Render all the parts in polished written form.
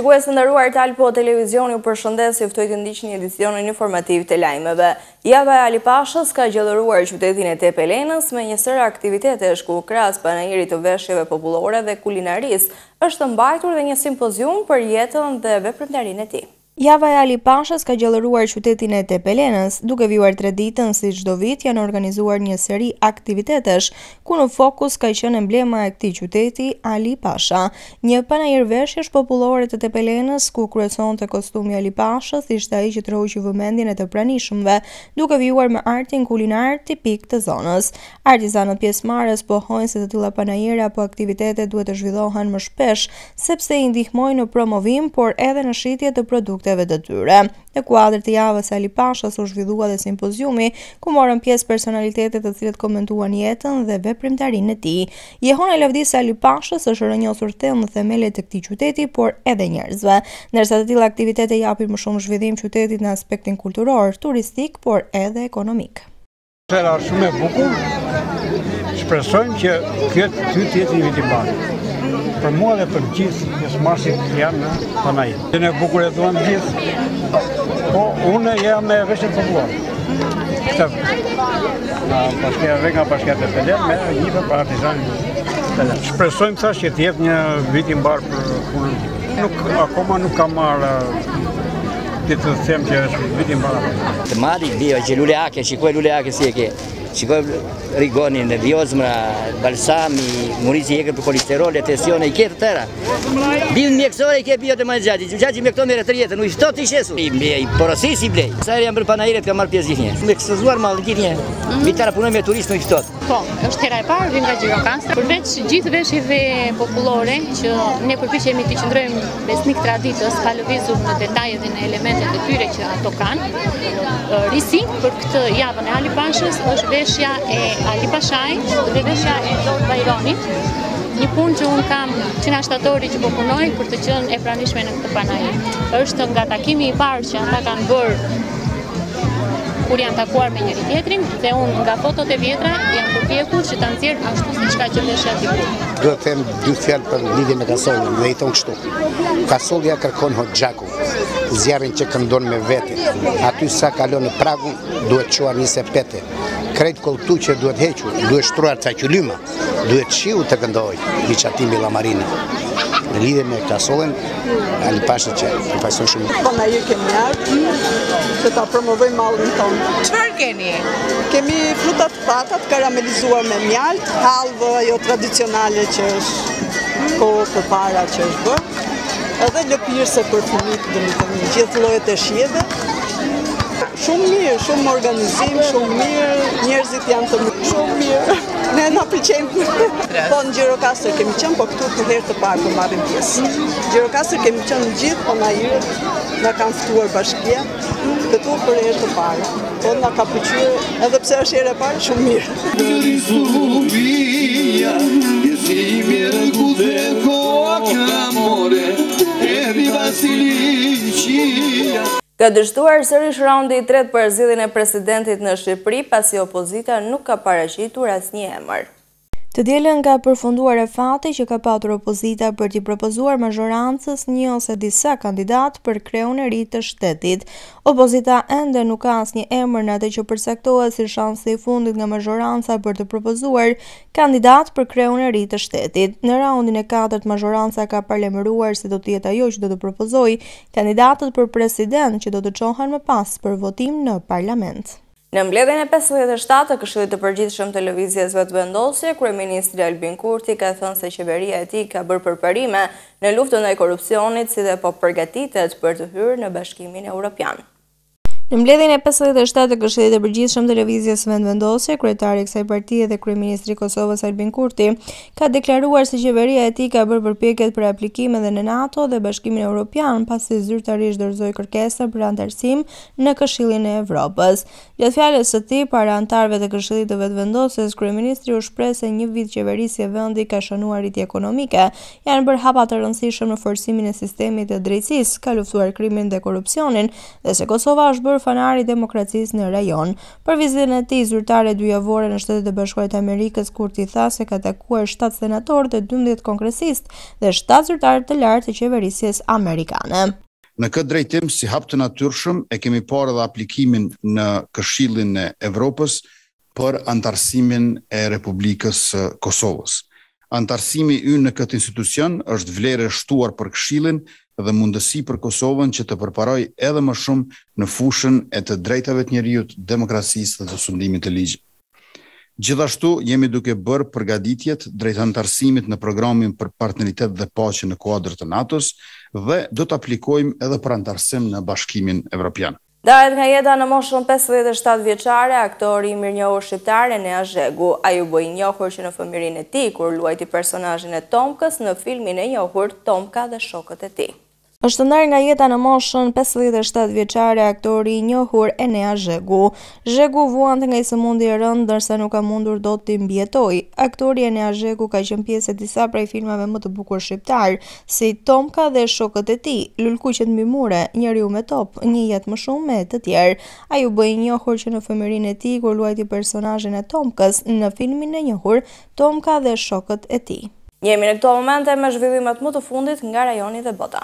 Shikues të nderuar, Talpo Televizioni ju përshëndes, ju ftoj të ndiqni edicionin informativ të lajmeve. Java e Ali Pashës ka gjallëruar qytetin e Tepelenës me një sër aktivitetesh ku krahas panajirit të veshjeve popullore dhe kulinarisë është mbajtur dhe një simpozium për jetën dhe veprimtarinë e tij. Java e Ali Pashës ka gjallëruar qytetin e Tepelenës, duke vjuar traditën si çdo vit janë organizuar një seri aktivitetesh ku në fokus ka qenë emblema e këtij qyteti, Ali Pasha. Një panajër veshjesh popullore të Tepelenës ku kryesonte kostumi Ali Pashës ishte ai që troqi vëmendjen e të pranishmëve, duke vjuar me artin kulinar tipik të zonës. Artizanët pjesëmarrës pohojnë se të tilla panajëra apo aktivitete duhet të zhvillohen më shpesh, sepse i ndihmojnë në promovim, por edhe në shitje të produkteve të tyre. Në kuadër të javës së Ali Pashës u zhvillua dhe simpoziumi ku morën pjesë personalitetet të cilët komentuan jetën dhe veprimtarinë e tij. Jehona Lavdisa Ali Pashës është rënjosur thellë në themelet e këtij qyteti, por edhe njerëzve, ndërsa të tilla aktivitete japin më shumë zhvillim qytetit në aspektin kulturor, turistik, por edhe ekonomik. Era shumë e bukur. Shpresojmë që këtë ty të jetë një vit i mbarë. Për mua dhe për gjithë pjesëmarrësit janë në panajër. Dhe në bukur e duan gjithë, po unë jam me veshjet popullore. Këtë nga bashkia të Pelen me njëve për artizanin Pelen. Shpresojmë thash që të jetë një vit i mbarë për punën. Akoma nuk kam marrë të them që është vit i mbarë. Të mali bio që lule ake, shikoj lule ake si e ke. Shikoj rigonin, viozmra, balsami, murici jeke për kolesterol, tensione, i ketë tëra. Bin mjekësore i ke bio të majtë gjatë, gjatë mjekëto me retërjetën, u i shtot i shesu. I porosis i blej. Sa jam për panajiret ka marrë pjesë gjithnje. Me kësëzuar malë gjithnje, vitara punoj me turistë në i shtot. Po, është hera e parë, vim nga Gjirokastra. Përveç gjithë veshjeve popullore, që ne përpiqemi të qëndrojmë besnik traditës, pa lëvizur në detajet dhe në elementet e tyre që ato kanë. Risi për këtë javën e Ali Pashës është veshja e Ali Pashajt dhe veshja e Lord Bajronit. Një punë që unë kam që nga shtatori që po punoj për të qenë e pranishme në këtë panajër. Është nga takimi i parë që ata kanë bërë kur janë takuar me njëri tjetrin, dhe unë nga fotot e vjetra janë përpjekur që ta nxjerr ashtu siç ka qenë veshja dikur. Do të them dy fjalë për lidhje me kasollin, dhe i thon kështu. Kasollia kërkon hoxhaku, zjarrin që këndon me vete. Aty sa kalon në pragun, duhet çuar 27. Krejt koltu që duhet hequr, duhet shtruar ca qylyma, duhet shiu të këndoj, Viçatimi Llamarini. Në lidhje me kasollin, Ali Pasha që përfaqëson shumë. Panajër kemi ardhur që ta promovojmë mallin tonë. Çfarë keni? Kemi fruta të patat karamelizuar me mjalt, hallvë ajo tradicionale që është kohë përpara që është bërë, edhe lëpirëse për fëmijët, domethënë gjithë llojet e shijeve. Shumë mirë, shumë organizim, shumë mirë, njerëzit janë të mirë, shumë mirë. Ne na pëlqejnë. Po në Gjirokastër kemi qenë, po këtu për herë të parë po marrim pjesë. Gjirokastër kemi qenë gjithë panajirët, na kanë ftuar bashkia, këtu për herë të parë. Po na ka pëlqyer, edhe pse është herë e parë, shumë mirë. Ka dështuar sërish raundi i tretë për zgjedhjen e presidentit në Shqipëri, pasi opozita nuk ka paraqitur asnjë emër. Të dielën ka përfunduar e fati që ka patur opozita për t'i propozuar mazhorancës një ose disa kandidat për kreun e ri të shtetit. Opozita ende nuk ka asnjë emër në atë që përcaktohet si shansi i fundit nga mazhoranca për të propozuar kandidat për kreun e ri të shtetit. Në raundin e katërt mazhoranca ka parlemëruar se do të jetë ajo që do të propozojë kandidatët për president që do të çohen më pas për votim në parlament. Në mbledhjen e 57 të Këshillit të Përgjithshëm të Lëvizjes Vetëvendosje, kryeministri Albin Kurti ka thënë se qeveria e tij ka bërë përparime në luftën ndaj korrupsionit, si dhe po përgatitet për të hyrë në Bashkimin Evropian. Në mbledhjen e 57 të Këshillit të Përgjithshëm të Lëvizjes Vetëvendosje, kryetari i kësaj partie dhe kryeministri i Kosovës Albin Kurti ka deklaruar se qeveria e tij ka bërë përpjekjet për aplikime dhe në NATO dhe Bashkimin Evropian, pasi zyrtarisht dorëzoi kërkesën për anëtarësim në Këshillin e Evropës. Gjatë fjalës së tij para anëtarëve të Këshillit të Vetëvendosjes, kryeministri u shpreh se një vit qeverisje vendi ka shënuar rritje ekonomike, janë bërë hapa të rëndësishëm në forcimin e sistemit të drejtësisë, ka luftuar krimin dhe korrupsionin, dhe se Kosova është bërë fanari i demokracisë në rajon. Për vizitën e tij zyrtare 2 javore në Shtetet e Bashkuara të Amerikës, Kurti tha se ka takuar 7 senatorë dhe 12 kongresistë dhe 7 zyrtarë të lartë të qeverisjes amerikane. Në këtë drejtim, si hap të natyrshëm, e kemi parë edhe aplikimin në Këshillin e Evropës për antarësimin e Republikës Kosovës. Antarësimi ynë në këtë institucion është vlerë e shtuar për Këshillin dhe mundësi për Kosovën që të përparoj edhe më shumë në fushën e të drejtave të njerëzit, demokracisë dhe të sundimit të ligjit. Gjithashtu jemi duke bërë përgatitjet drejt antarësimit në programin për partneritet dhe paqe në kuadër të NATO-s dhe do të aplikojmë edhe për antarësim në Bashkimin Evropian. Dahet nga jeta në moshën 57 vjeçare, aktori i mirënjohur shqiptar Enea Zhegu. Ai u bë i njohur që në fëmijërinë e tij kur luajti personazhin e Tomkës në filmin e njohur Tomka dhe shokët e tij. Është ndar nga jeta në moshën 57 vjeçare aktori i njohur Enea Zhegu. Zhegu vuante nga një sëmundje e rëndë ndërsa nuk ka mundur dot të mbijetojë. Aktori Enea Zhegu ka qenë pjesë e disa prej filmave më të bukur shqiptar, si Tomka dhe shokët e tij, Lulkuqet mbi mure, Njeriu me top, Një jetë më shumë me të tjerë. Ai u bë i njohur që në fëmijërinë e tij kur luajti personazhin e Tomkës në filmin e njohur Tomka dhe shokët e tij. Jemi në këto momente me zhvillimet më të fundit nga rajoni dhe bota.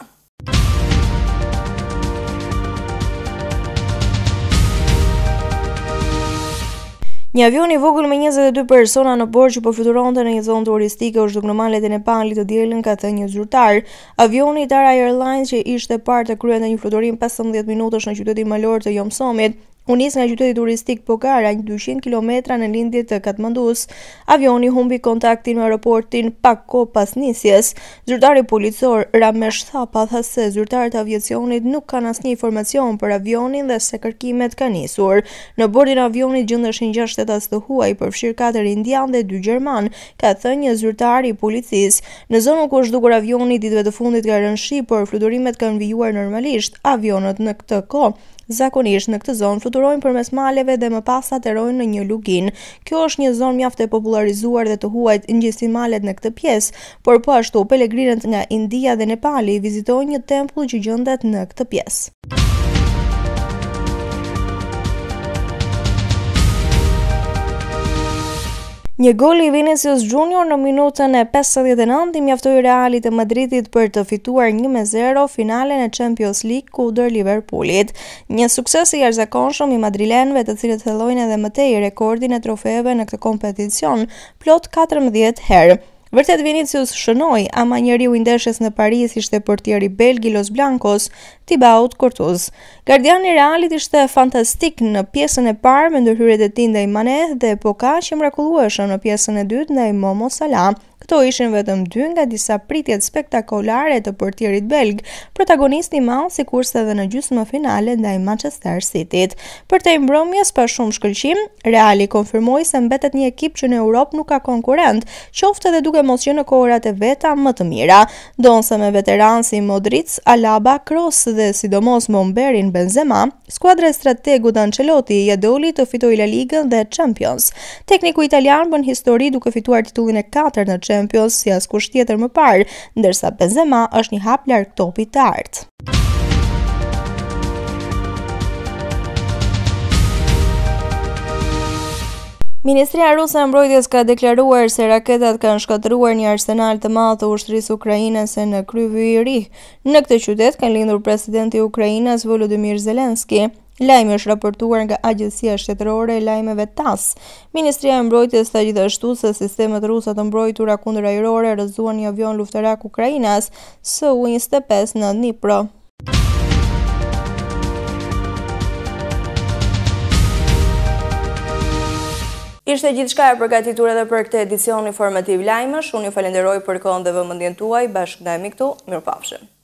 Një avion i vogël me 22 persona në bord që po fluturonte në një zonë turistike u zhduk në malet e Nepalit të dielën, ka thënë një zyrtar. Avioni i Tara Airlines që ishte parë të kryente një fluturim 15 minutash në qytetin malor të Jomsomit, u nis nga qyteti turistik Pokhara, 200 kilometra në lindje të Katmandus. Avioni humbi kontaktin me aeroportin pak kohë pas nisjes. Zyrtari policor Ramesh Thapa tha se zyrtarët e aviacionit nuk kanë asnjë informacion për avionin dhe se kërkimet kanë nisur. Në bordin e avionit gjendeshin 6 shtetas të huaj, përfshirë 4 indian dhe 2 gjerman, ka thënë një zyrtar i policisë. Në zonën ku është zhdukur avioni ditëve të fundit ka rënë shi, por fluturimet kanë vijuar normalisht. Avionët në këtë kohë zakonisht në këtë zonë fluturojnë përmes maleve dhe më pas aterojnë në një lugin. Kjo është një zonë mjaft e popularizuar dhe të huajt ngjitsin malet në këtë pjesë, por po ashtu pelegrinët nga India dhe Nepali vizitojnë një tempull që gjendet në këtë pjesë. Një gol i Vinicius Junior në minutën e 59 i mjaftoi Realit të Madridit për të fituar 1-0 finalen e Champions League kundër Liverpoolit. Një sukses i jashtëzakonshëm i madrilenëve, të cilët thellojnë edhe më tej rekordin e trofeeve në këtë kompeticion, plot 14 herë. Vërtet Vinicius shënoi, ama njeriu i ndeshjes në Paris ishte portieri belg i Los Blancos, Thibaut Courtois. Gardiani i Realit ishte fantastik në pjesën e parë me ndërhyrjet e tij ndaj Mané dhe po kaq mrekullueshëm në pjesën e dytë ndaj Momo Salah. Këto ishin vetëm 2 nga disa pritjet spektakolare të portierit belg, protagonisti i madh sikurse edhe në gjysmëfinale ndaj Manchester Cityt. Për te mbrëmjes pa shumë shkëlqim, Reali konfirmoi se mbetet një ekip që në Europë nuk ka konkurrent, qoftë edhe duke mos qenë në kohërat e veta më të mira. Donse me veteranë si Modric, Alaba, Kroos dhe sidomos Momberin Benzema, skuadra e strategut Ancelotti ja doli të fitojë La Ligën dhe Champions. Tekniku italian bën histori duke fituar titullin e 4 në Champions si askush tjetër më parë, ndërsa Benzema është një hap larg topit të artë. Ministria ruse e mbrojtjes ka deklaruar se raketat kanë shkatëruar një arsenal të madh të ushtrisë ukrainase në Kryvyi i Ri. Në këtë qytet ka lindur presidenti i Ukrainës Volodymyr Zelensky. Lajmi është raportuar nga Agjencia Shtetërore e Lajmeve TASS. Ministria e Mbrojtjes tha gjithashtu se sistemet ruse të mbrojtura kundërajrore rrëzuan një avion luftarak Ukrainas Su-25 në Dnipro. Ishte gjithçka e përgatitur edhe për këtë edicion informativ lajmësh. Unë ju falenderoj për kohën dhe vëmendjen tuaj. Bashkë ndajemi këtu. Mirupafshim.